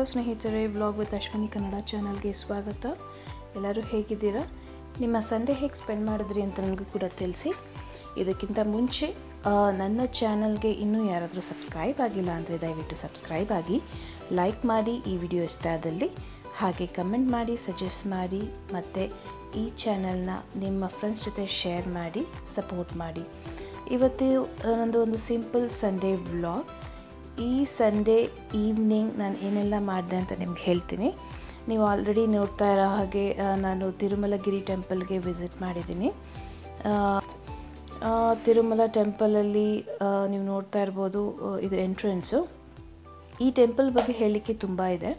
Hello ಸ್ನೇಹಿತರೆ, vlog with Ashwini Kannada ಚಾನಲ್ಗೆ ಸ್ವಾಗತ. ಎಲ್ಲರೂ ಹೇಗಿದ್ದೀರಾ? ನಿಮ್ಮ ಸಂಡೇ ಹೇಗೆ ಸ್ಪೆಂಡ್ ಮಾಡಿದ್ರಿ ಅಂತ ನನಗೂ ಕೂಡ ತಿಳಿಸಿ. ಇದಕ್ಕಿಂತ ಮುಂಚೆ ನನ್ನ ಚಾನಲ್ಗೆ ಇನ್ನೂ ಯಾರಾದರೂ ಸಬ್ಸ್ಕ್ರೈಬ್ ಆಗಿಲ್ಲ ಅಂದರೆ ದಯವಿಟ್ಟು ಸಬ್ಸ್ಕ್ರೈಬ್ ಆಗಿ, ಲೈಕ್ ಮಾಡಿ ಈ ವಿಡಿಯೋ ಇಷ್ಟ ಆದಲ್ಲಿ, ಹಾಗೆ ಕಮೆಂಟ್ ಮಾಡಿ, ಸಜೆಸ್ಟ್ ಮಾಡಿ, ಮತ್ತು ಈ ಚಾನಲ್ನ ನಿಮ್ಮ ಫ್ರೆಂಡ್ಸ್ ಜೊತೆ ಶೇರ್ ಮಾಡಿ, ಸಪೋರ್ಟ್ ಮಾಡಿ. ಇವತ್ತು ನನ್ನದು ಒಂದು ಸಿಂಪಲ್ ಸಂಡೇ ವ್ಲಾಗ್. ಈ ಸಂಡೇ ಈವ್ನಿಂಗ್ ನಾನು ಏನೆಲ್ಲ ಮಾಡಿದೆ ಅಂತ ನಿಮ್ಗೆ ಹೇಳ್ತೀನಿ. ನೀವು ಆಲ್ರೆಡಿ ನೋಡ್ತಾ ಇರೋ ಹಾಗೆ ನಾನು ತಿರುಮಲಗಿರಿ ಟೆಂಪಲ್ಗೆ ವಿಸಿಟ್ ಮಾಡಿದ್ದೀನಿ. ತಿರುಮಲ ಟೆಂಪಲಲ್ಲಿ ನೀವು ನೋಡ್ತಾ ಇರ್ಬೋದು, ಇದು ಎಂಟ್ರೆನ್ಸು. ಈ ಟೆಂಪಲ್ ಬಗ್ಗೆ ಹೇಳಲಿಕ್ಕೆ ತುಂಬ ಇದೆ.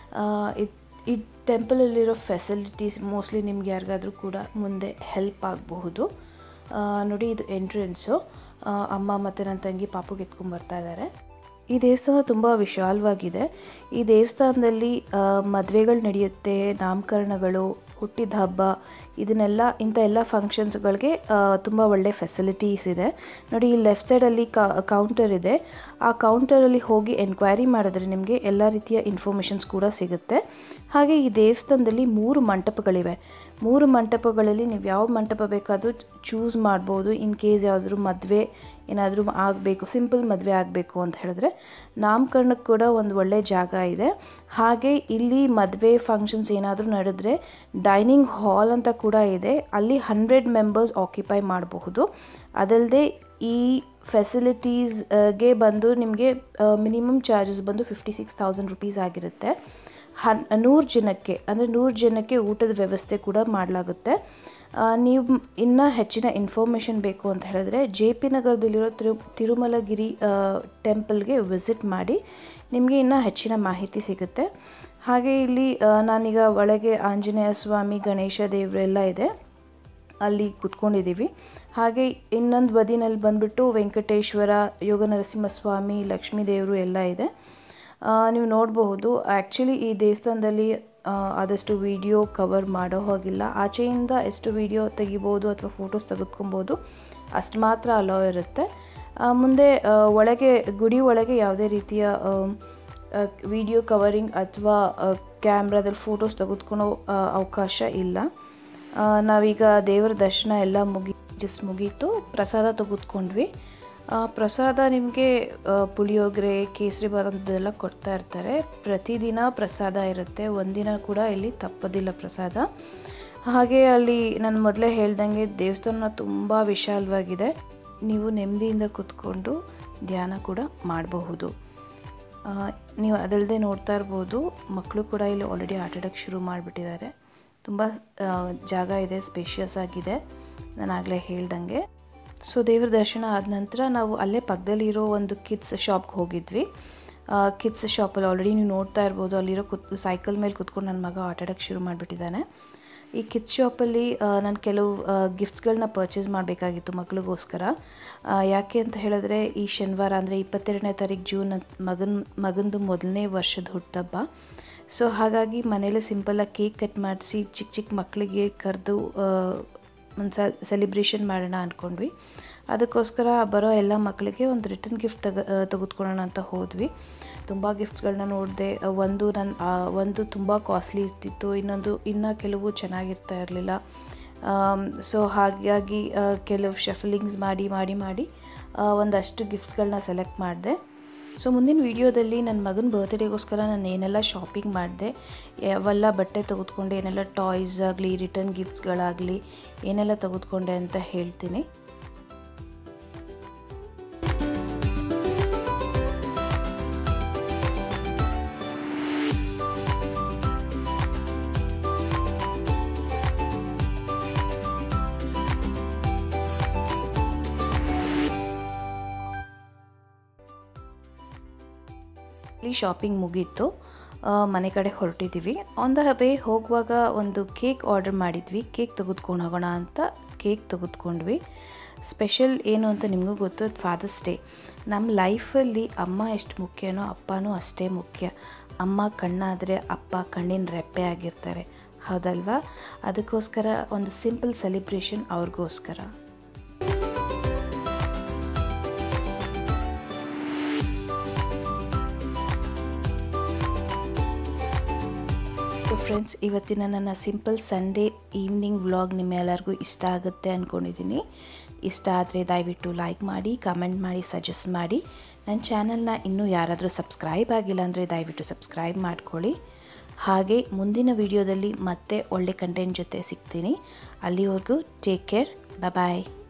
ಈ ಟೆಂಪಲಲ್ಲಿರೋ ಫೆಸಿಲಿಟೀಸ್ ಮೋಸ್ಟ್ಲಿ ನಿಮ್ಗೆ ಯಾರಿಗಾದರೂ ಕೂಡ ಮುಂದೆ ಹೆಲ್ಪ್ ಆಗಬಹುದು. ನೋಡಿ, ಇದು ಎಂಟ್ರೆನ್ಸು. ಅಮ್ಮ ಮತ್ತು ನನ್ನ ತಂಗಿ ಪಾಪುಗೆ ಎತ್ಕೊಂಡ್ಬರ್ತಾ ಇದ್ದಾರೆ. ಈ ದೇವಸ್ಥಾನ ತುಂಬ ವಿಶಾಲವಾಗಿದೆ. ಈ ದೇವಸ್ಥಾನದಲ್ಲಿ ಮದುವೆಗಳು ನಡೆಯುತ್ತೆ, ನಾಮಕರಣಗಳು, ಹುಟ್ಟಿದ ಹಬ್ಬ, ಇಂಥ ಎಲ್ಲ ಫಂಕ್ಷನ್ಸ್ಗಳಿಗೆ ತುಂಬ ಒಳ್ಳೆ ಫೆಸಿಲಿಟೀಸ್ ಇದೆ. ನೋಡಿ, ಈ ಲೆಫ್ಟ್ ಸೈಡಲ್ಲಿ ಕೌಂಟರ್ ಇದೆ. ಆ ಕೌಂಟರಲ್ಲಿ ಹೋಗಿ ಎನ್ಕ್ವೈರಿ ಮಾಡಿದ್ರೆ ನಿಮಗೆ ಎಲ್ಲ ರೀತಿಯ ಇನ್ಫಾರ್ಮೇಷನ್ಸ್ ಕೂಡ ಸಿಗುತ್ತೆ. ಹಾಗೆ ಈ ದೇವಸ್ಥಾನದಲ್ಲಿ 3 ಮಂಟಪಗಳಿವೆ. 3 ಮಂಟಪಗಳಲ್ಲಿ ನೀವು ಯಾವ ಮಂಟಪ ಬೇಕಾದರೂ ಚೂಸ್ ಮಾಡ್ಬೋದು. ಇನ್ ಕೇಸ್ ಯಾವುದಾದ್ರೂ ಮದುವೆ ಏನಾದರೂ ಆಗಬೇಕು, ಸಿಂಪಲ್ ಮದುವೆ ಆಗಬೇಕು ಅಂತ ಹೇಳಿದ್ರೆ ನಾಮಕರಣಕ್ಕೆ ಕೂಡ ಒಂದು ಒಳ್ಳೆ ಜಾಗ ಇದೆ. ಹಾಗೆ ಇಲ್ಲಿ ಮದುವೆ ಫಂಕ್ಷನ್ಸ್ ಏನಾದರೂ ನಡೆದ್ರೆ ಡೈನಿಂಗ್ ಹಾಲ್ ಅಂತ ಕೂಡ ಇದೆ. ಅಲ್ಲಿ 100 ಮೆಂಬರ್ಸ್ ಆಕ್ಯುಪೈ ಮಾಡಬಹುದು. ಅದಲ್ಲದೆ ಈ ಫೆಸಿಲಿಟೀಸ್ಗೆ ಬಂದು ನಿಮಗೆ ಮಿನಿಮಮ್ ಚಾರ್ಜಸ್ ಬಂದು 56,000 ರುಪೀಸ್ ಆಗಿರುತ್ತೆ. 100 ಜನಕ್ಕೆ, ಅಂದರೆ 100 ಜನಕ್ಕೆ ಊಟದ ವ್ಯವಸ್ಥೆ ಕೂಡ ಮಾಡಲಾಗುತ್ತೆ. ನೀವು ಇನ್ನೂ ಹೆಚ್ಚಿನ ಇನ್ಫಾರ್ಮೇಷನ್ ಬೇಕು ಅಂತ ಹೇಳಿದ್ರೆ JP ನಗರದಲ್ಲಿರೋ ತಿರುಮಲಗಿರಿ ಟೆಂಪಲ್ಗೆ ವಿಸಿಟ್ ಮಾಡಿ, ನಿಮಗೆ ಇನ್ನೂ ಹೆಚ್ಚಿನ ಮಾಹಿತಿ ಸಿಗುತ್ತೆ. ಹಾಗೆ ಇಲ್ಲಿ ನಾನೀಗ ಒಳಗೆ ಆಂಜನೇಯ ಸ್ವಾಮಿ, ಗಣೇಶ ದೇವರೆಲ್ಲ ಇದೆ, ಅಲ್ಲಿ ಕೂತ್ಕೊಂಡಿದ್ದೀವಿ. ಹಾಗೆ ಇನ್ನೊಂದು ಬದಿನಲ್ಲಿ ಬಂದುಬಿಟ್ಟು ವೆಂಕಟೇಶ್ವರ, ಯೋಗ ನರಸಿಂಹಸ್ವಾಮಿ, ಲಕ್ಷ್ಮೀ ದೇವರು ಎಲ್ಲ ಇದೆ. ನೀವು ನೋಡಬಹುದು. ಆ್ಯಕ್ಚುಲಿ ಈ ದೇವಸ್ಥಾನದಲ್ಲಿ ಆದಷ್ಟು ವಿಡಿಯೋ ಕವರ್ ಮಾಡೋ ಹೋಗಿಲ್ಲ. ಆಚೆಯಿಂದ ಎಷ್ಟು ವಿಡಿಯೋ ತೆಗಿಬೋದು ಅಥವಾ ಫೋಟೋಸ್ ತೆಗೆದುಕೊಬೋದು ಅಷ್ಟು ಮಾತ್ರ ಅಲೋ ಇರುತ್ತೆ. ಮುಂದೆ ಒಳಗೆ, ಗುಡಿ ಒಳಗೆ ಯಾವುದೇ ರೀತಿಯ ವಿಡಿಯೋ ಕವರಿಂಗ್ ಅಥವಾ ಕ್ಯಾಮ್ರಾದಲ್ಲಿ ಫೋಟೋಸ್ ತೆಗೆದುಕೊಳ್ಳೋ ಅವಕಾಶ ಇಲ್ಲ. ನಾವೀಗ ದೇವರ ದರ್ಶನ ಎಲ್ಲ ಮುಗೀತು. ಪ್ರಸಾದ ತೆಗೆದುಕೊಂಡ್ವಿ. ಪ್ರಸಾದ ನಿಮಗೆ ಪುಳಿಯೋಗರೆ, ಕೇಸರಿ ಬಾತ್ ಕೊಡ್ತಾ ಇರ್ತಾರೆ. ಪ್ರತಿದಿನ ಪ್ರಸಾದ ಇರುತ್ತೆ, ಒಂದಿನ ಕೂಡ ಇಲ್ಲಿ ತಪ್ಪೋದಿಲ್ಲ ಪ್ರಸಾದ. ಹಾಗೆ ಅಲ್ಲಿ ನಾನು ಮೊದಲೇ ಹೇಳ್ದಂಗೆ ದೇವಸ್ಥಾನ ತುಂಬ ವಿಶಾಲವಾಗಿದೆ. ನೀವು ನೆಮ್ಮದಿಯಿಂದ ಕೂತ್ಕೊಂಡು ಧ್ಯಾನ ಕೂಡ ಮಾಡಬಹುದು. ನೀವು ಅದಲ್ಲದೆ ನೋಡ್ತಾ ಇರ್ಬೋದು, ಮಕ್ಕಳು ಕೂಡ ಇಲ್ಲಿ ಆಲ್ರೆಡಿ ಆಟ ಆಡೋಕ್ಕೆ ಶುರು ಮಾಡಿಬಿಟ್ಟಿದ್ದಾರೆ. ತುಂಬ ಜಾಗ ಇದೆ, ಸ್ಪೇಷಿಯಸ್ ಆಗಿದೆ, ನಾನು ಆಗಲೇ ಹೇಳ್ದಂಗೆ. ಸೊ ದೇವ್ರ ದರ್ಶನ ಆದ ನಂತರ ನಾವು ಅಲ್ಲೇ ಪಕ್ಕದಲ್ಲಿರೋ ಒಂದು ಕಿಡ್ಸ್ ಶಾಪ್ಗೆ ಹೋಗಿದ್ವಿ. ಕಿಡ್ಸ್ ಶಾಪಲ್ಲಿ ಆಲ್ರೆಡಿ ನೀವು ನೋಡ್ತಾ ಇರ್ಬೋದು, ಅಲ್ಲಿರೋ ಸೈಕಲ್ ಮೇಲೆ ಕುತ್ಕೊಂಡು ನನ್ನ ಮಗ ಆಟ ಆಡೋಕ್ಕೆ ಶುರು ಮಾಡಿಬಿಟ್ಟಿದ್ದಾನೆ. ಈ ಕಿಡ್ಸ್ ಶಾಪಲ್ಲಿ ನಾನು ಕೆಲವು ಗಿಫ್ಟ್ಸ್ಗಳನ್ನ ಪರ್ಚೇಸ್ ಮಾಡಬೇಕಾಗಿತ್ತು ಮಗಳಿಗೋಸ್ಕರ. ಯಾಕೆ ಅಂತ ಹೇಳಿದ್ರೆ ಈ ಶನಿವಾರ ಅಂದರೆ 22ನೇ ತಾರೀಕು ಜೂನ್ ಮಗನದು 1ನೇ ವರ್ಷದ ಹುಟ್ಟುಹಬ್ಬ. ಸೊ ಹಾಗಾಗಿ ಮನೇಲಿ ಸಿಂಪಲ್ಲಾಗಿ ಕೇಕ್ ಕಟ್ ಮಾಡಿಸಿ ಚಿಕ್ಕ ಚಿಕ್ಕ ಮಕ್ಕಳಿಗೆ ಕರೆದು ಒಂದು ಸೆಲಿಬ್ರೇಷನ್ ಮಾಡೋಣ ಅಂದ್ಕೊಂಡ್ವಿ. ಅದಕ್ಕೋಸ್ಕರ ಬರೋ ಎಲ್ಲ ಮಕ್ಕಳಿಗೆ ಒಂದು ರಿಟರ್ನ್ ಗಿಫ್ಟ್ ತೆಗೆದುಕೊಳ್ಳೋಣ ಅಂತ ಹೋದ್ವಿ. ತುಂಬ ಗಿಫ್ಟ್ಸ್ಗಳನ್ನ ನೋಡಿದೆ. ಒಂದು ತುಂಬ ಕಾಸ್ಟ್ಲಿ ಇರ್ತಿತ್ತು, ಇನ್ನೂ ಕೆಲವು ಚೆನ್ನಾಗಿರ್ತಾ ಇರಲಿಲ್ಲ. ಸೊ ಹಾಗಾಗಿ ಕೆಲವು ಶಫಲಿಂಗ್ಸ್ ಮಾಡಿ ಒಂದಷ್ಟು ಗಿಫ್ಟ್ಸ್ಗಳನ್ನ ಸೆಲೆಕ್ಟ್ ಮಾಡಿದೆ. ಸೊ ಮುಂದಿನ ವೀಡಿಯೋದಲ್ಲಿ ನನ್ನ ಮಗನ ಬರ್ತ್ಡೇಗೋಸ್ಕರ ನಾನು ಏನೆಲ್ಲ ಶಾಪಿಂಗ್ ಮಾಡಿದೆ, ಯಾವೆಲ್ಲ ಬಟ್ಟೆ ತೆಗೆದುಕೊಂಡೆ, ಏನೆಲ್ಲ ಟಾಯ್ಸ್ ಆಗಲಿ, ರಿಟರ್ನ್ ಗಿಫ್ಟ್ಸ್ಗಳಾಗಲಿ ಏನೆಲ್ಲ ತೆಗೆದುಕೊಂಡೆ ಅಂತ ಹೇಳ್ತೀನಿ. ಶಾಪಿಂಗ್ ಮುಗೀತು, ಮನೆ ಕಡೆ ಹೊರಟಿದ್ದೀವಿ. ಆನ್ ದ ವೇ ಹೋಗುವಾಗ ಒಂದು ಕೇಕ್ ಆರ್ಡರ್ ಮಾಡಿದ್ವಿ. ಕೇಕ್ ತೆಗೆದುಕೊಂಡು ಹೋಗೋಣ ಅಂತ ಕೇಕ್ ತೆಗೆದುಕೊಂಡ್ವಿ. ಸ್ಪೆಷಲ್ ಏನು ಅಂತ ನಿಮಗೂ ಗೊತ್ತು, ಅದು ಫಾದರ್ಸ್ ಡೇ. ನಮ್ಮ ಲೈಫಲ್ಲಿ ಅಮ್ಮ ಎಷ್ಟು ಮುಖ್ಯನೋ ಅಪ್ಪನೂ ಅಷ್ಟೇ ಮುಖ್ಯ. ಅಮ್ಮ ಕಣ್ಣಾದರೆ ಅಪ್ಪ ಕಣ್ಣಿನ ರೆಪ್ಪೆ ಆಗಿರ್ತಾರೆ, ಹೌದಲ್ವಾ? ಅದಕ್ಕೋಸ್ಕರ ಒಂದು ಸಿಂಪಲ್ ಸೆಲಿಬ್ರೇಷನ್ ಅವ್ರಿಗೋಸ್ಕರ. ಸೊ ಫ್ರೆಂಡ್ಸ್, ಇವತ್ತಿನ ನನ್ನ ಸಿಂಪಲ್ ಸಂಡೇ ಈವ್ನಿಂಗ್ ವ್ಲಾಗ್ ನಿಮ್ಮೆಲ್ಲರಿಗೂ ಇಷ್ಟ ಆಗುತ್ತೆ ಅಂದ್ಕೊಂಡಿದ್ದೀನಿ. ಇಷ್ಟ ಆದರೆ ದಯವಿಟ್ಟು ಲೈಕ್ ಮಾಡಿ, ಕಮೆಂಟ್ ಮಾಡಿ, ಸಜೆಸ್ಟ್ ಮಾಡಿ. ನನ್ನ ಚಾನಲ್ನ ಇನ್ನೂ ಯಾರಾದರೂ ಸಬ್ಸ್ಕ್ರೈಬ್ ಆಗಿಲ್ಲ ಅಂದರೆ ದಯವಿಟ್ಟು ಸಬ್ಸ್ಕ್ರೈಬ್ ಮಾಡ್ಕೊಳ್ಳಿ. ಹಾಗೆ ಮುಂದಿನ ವಿಡಿಯೋದಲ್ಲಿ ಮತ್ತೆ ಒಳ್ಳೆ ಕಂಟೆಂಟ್ ಜೊತೆ ಸಿಗ್ತೀನಿ. ಅಲ್ಲಿವರೆಗೂ ಟೇಕ್ ಕೇರ್, ಬಾಯ್.